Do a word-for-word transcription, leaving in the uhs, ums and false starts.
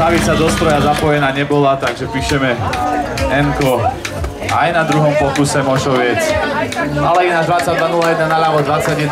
Savica do stroja zapojená nebola, takže píšeme N-ko aj na druhom pokuse Mošoviec. Ale ináč dvadsaťdva nula jeden naľavo, dvadsaťjeden